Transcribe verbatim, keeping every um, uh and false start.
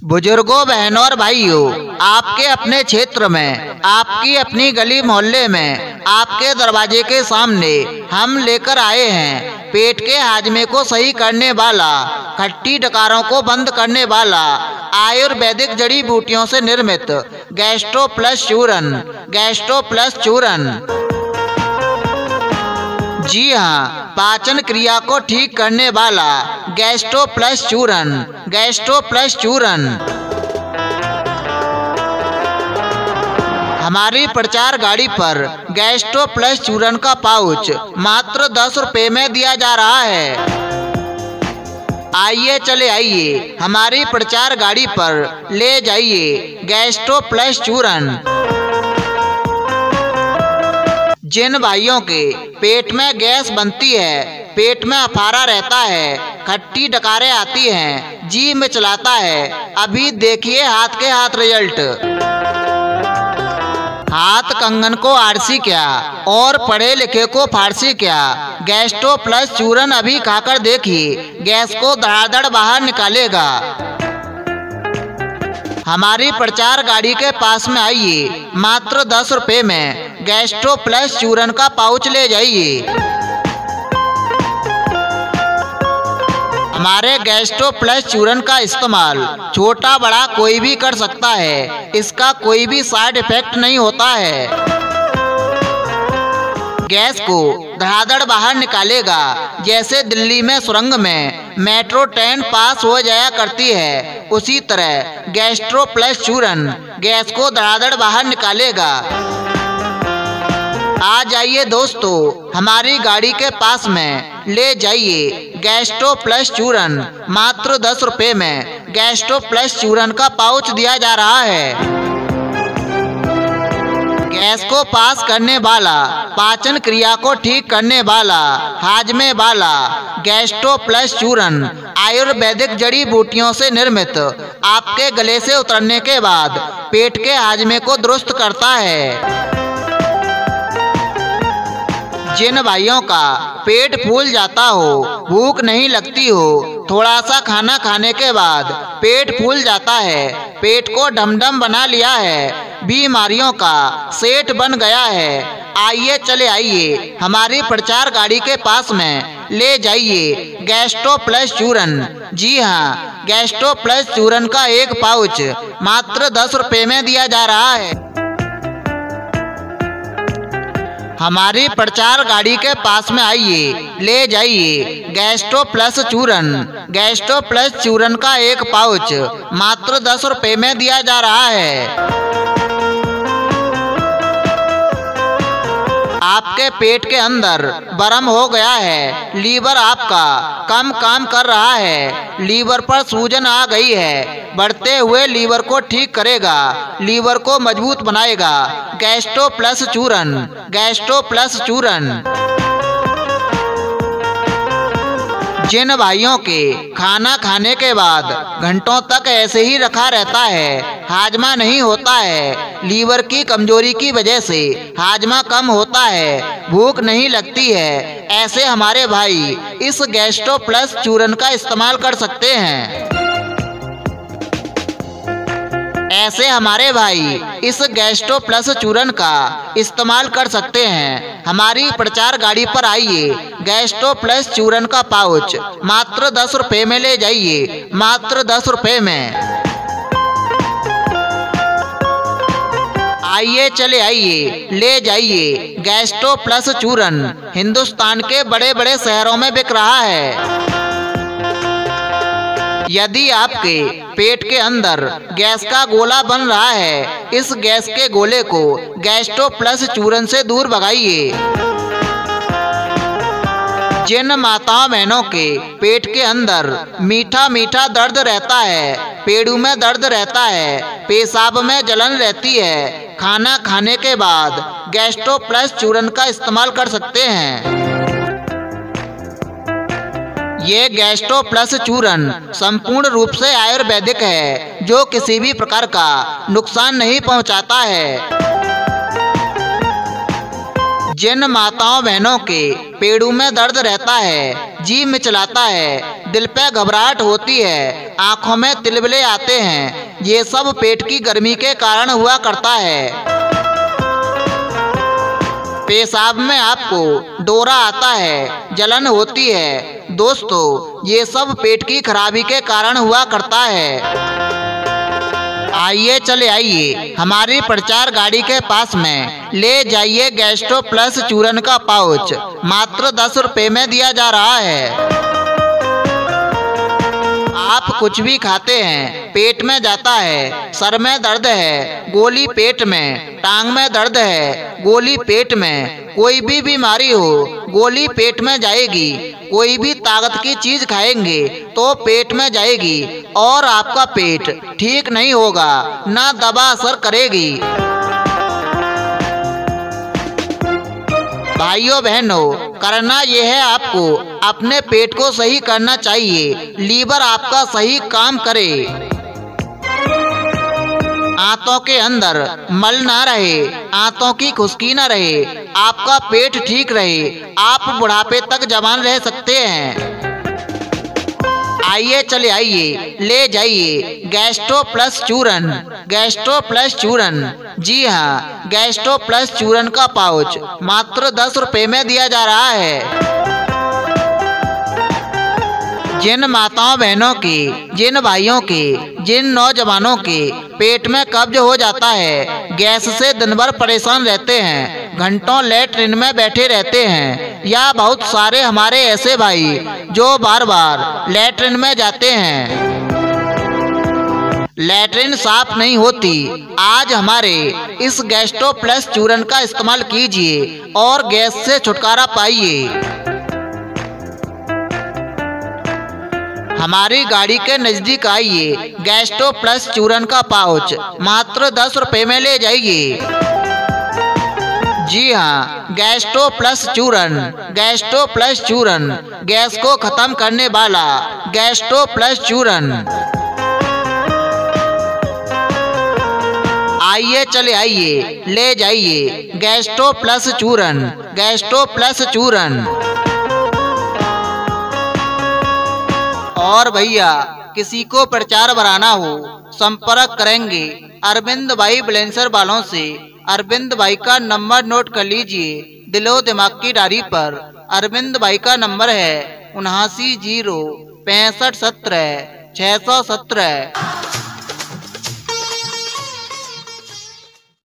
बुजुर्गों, बहनों और भाइयों, आपके अपने क्षेत्र में, आपकी अपनी गली मोहल्ले में, आपके दरवाजे के सामने हम लेकर आए हैं पेट के हाजमे को सही करने वाला, खट्टी डकारों को बंद करने वाला आयुर्वेदिक जड़ी बूटियों से निर्मित गैस्ट्रो प्लस चूरन। गैस्ट्रो प्लस चूरन, जी हाँ, पाचन क्रिया को ठीक करने वाला गैस्ट्रो प्लस चूरन। गैस्ट्रो प्लस चूरन हमारी प्रचार गाड़ी पर गैस्ट्रो प्लस चूरन का पाउच मात्र दस रुपए में दिया जा रहा है। आइए, चले आइए, हमारी प्रचार गाड़ी पर ले जाइए गैस्ट्रो प्लस चूरन। जिन भाइयों के पेट में गैस बनती है, पेट में अफारा रहता है, खट्टी डकारें आती हैं, जी में चलाता है, अभी देखिए हाथ के हाथ रिजल्ट। हाथ कंगन को आरसी क्या और पढ़े लिखे को फारसी क्या, गैस्ट्रो प्लस चूरन अभी खाकर देखिए, गैस को धड़ाधड़ बाहर निकालेगा। हमारी प्रचार गाड़ी के पास में आइए, मात्र दस रुपए में गैस्ट्रो प्लस चूरन का पाउच ले जाइए। हमारे गैस्ट्रो प्लस चूरन का इस्तेमाल छोटा बड़ा कोई भी कर सकता है, इसका कोई भी साइड इफेक्ट नहीं होता है। गैस को धड़ाधड़ बाहर निकालेगा, जैसे दिल्ली में सुरंग में मेट्रो ट्रेन पास हो जाया करती है, उसी तरह गैस्ट्रो प्लस चूरन गैस को धड़ाधड़ बाहर निकालेगा। आ जाइए दोस्तों, हमारी गाड़ी के पास में ले जाइए गैस्ट्रो प्लस चूरन। मात्र दस रुपए में गैस्ट्रो प्लस चूरन का पाउच दिया जा रहा है। गैस को पास करने वाला, पाचन क्रिया को ठीक करने वाला, हाजमे वाला गैस्ट्रो प्लस चूरन आयुर्वेदिक जड़ी बूटियों से निर्मित, आपके गले से उतरने के बाद पेट के हाजमे को दुरुस्त करता है। जिन भाइयों का पेट फूल जाता हो, भूख नहीं लगती हो, थोड़ा सा खाना खाने के बाद पेट फूल जाता है, पेट को ढमढम बना लिया है, बीमारियों का सेठ बन गया है, आइए, चले आइए, हमारी प्रचार गाड़ी के पास में ले जाइए गैस्ट्रो प्लस चूरन। जी हाँ, गैस्ट्रो प्लस चूरन का एक पाउच मात्र दस रुपए में दिया जा रहा है। हमारी प्रचार गाड़ी के पास में आइए, ले जाइए गैस्ट्रो प्लस चूरन। गैस्ट्रो प्लस चूरन का एक पाउच मात्र दस रुपए में दिया जा रहा है। आपके पेट के अंदर बर्म हो गया है, लीवर आपका कम काम कर रहा है, लीवर पर सूजन आ गई है, बढ़ते हुए लीवर को ठीक करेगा, लीवर को मजबूत बनाएगा गैस्ट्रो प्लस चूरन। गैस्ट्रो प्लस चूरन जिन भाइयों के खाना खाने के बाद घंटों तक ऐसे ही रखा रहता है, हाजमा नहीं होता है, लीवर की कमजोरी की वजह से हाजमा कम होता है, भूख नहीं लगती है, ऐसे हमारे भाई इस गैस्ट्रो प्लस चूरन का इस्तेमाल कर सकते हैं। ऐसे हमारे भाई इस गैस्ट्रो प्लस चूरन का इस्तेमाल कर सकते हैं। हमारी प्रचार गाड़ी पर आइए, गैस्ट्रो प्लस चूरन का पाउच मात्र दस रुपए में ले जाइए, मात्र दस रुपए में। आइए, चले आइए, ले जाइए गैस्ट्रो प्लस चूरन। हिंदुस्तान के बड़े बड़े शहरों में बिक रहा है। यदि आपके पेट के अंदर गैस का गोला बन रहा है, इस गैस के गोले को गैस्ट्रो प्लस चूरन से दूर भगाइए। जिन माताओं बहनों के पेट के अंदर मीठा मीठा दर्द रहता है, पेड़ू में दर्द रहता है, पेशाब में जलन रहती है, खाना खाने के बाद गैस्ट्रो प्लस चूरन का इस्तेमाल कर सकते हैं। ये गैस्ट्रो प्लस चूरन संपूर्ण रूप से आयुर्वेदिक है, जो किसी भी प्रकार का नुकसान नहीं पहुंचाता है। जिन माताओं बहनों के पेड़ू में दर्द रहता है, जी मिचलाता है, दिल पे घबराहट होती है, आंखों में तिलबिले आते हैं। ये सब पेट की गर्मी के कारण हुआ करता है। पेशाब में आपको डोरा आता है, जलन होती है। दोस्तों, ये सब पेट की खराबी के कारण हुआ करता है। आइए चले आइए हमारी प्रचार गाड़ी के पास में, ले जाइए गैस्ट्रो प्लस चूरन का पाउच, मात्र दस रुपए में दिया जा रहा है। आप कुछ भी खाते हैं, पेट में जाता है, सर में दर्द है, गोली पेट में, टांग में दर्द है, गोली पेट में, कोई भी बीमारी हो गोली पेट में जाएगी। कोई भी ताकत की चीज खाएंगे तो पेट में जाएगी और आपका पेट ठीक नहीं होगा, ना दवा असर करेगी। भाइयों बहनों, करना यह है आपको अपने पेट को सही करना चाहिए, लीवर आपका सही काम करे, आंतों के अंदर मल ना रहे, आंतों की खुश्की ना रहे, आपका पेट ठीक रहे, आप बुढ़ापे तक जवान रह सकते हैं। आइए चले आइए, ले जाइए गैस्ट्रो प्लस चूरन, गैस्ट्रो प्लस चूरन। जी हाँ, गैस्ट्रो प्लस चूरन का पाउच मात्र दस रुपए में दिया जा रहा है। जिन माताओं बहनों के, जिन भाइयों के, जिन नौजवानों के पेट में कब्ज हो जाता है, गैस से दिन भर परेशान रहते हैं, घंटों लेटरिन में बैठे रहते हैं, या बहुत सारे हमारे ऐसे भाई जो बार बार लेटरिन में जाते हैं, लेटरिन साफ नहीं होती, आज हमारे इस गैस्ट्रो प्लस चूरन का इस्तेमाल कीजिए और गैस से छुटकारा पाइए। हमारी गाड़ी के नजदीक आइए, गैस्ट्रो प्लस चूरन का पाउच मात्र दस रुपए में ले जाइए। जी हाँ, गैस्ट्रो प्लस चूरन, गैस्ट्रो प्लस चूरन, गैस को खत्म करने वाला गैस्ट्रो प्लस चूरन। आइए चले आइए, ले जाइए गैस्ट्रो प्लस चूरन, गैस्ट्रो प्लस चूरन। और भैया, किसी को प्रचार बढ़ाना हो संपर्क करेंगे अरविंद भाई ब्लेंसर वालों से। अरविंद भाई का नंबर नोट कर लीजिए दिलो दिमाग की डायरी पर। अरविंद भाई का नंबर है उनासी जीरो पैंसठ सत्रह छः सौ सत्रह।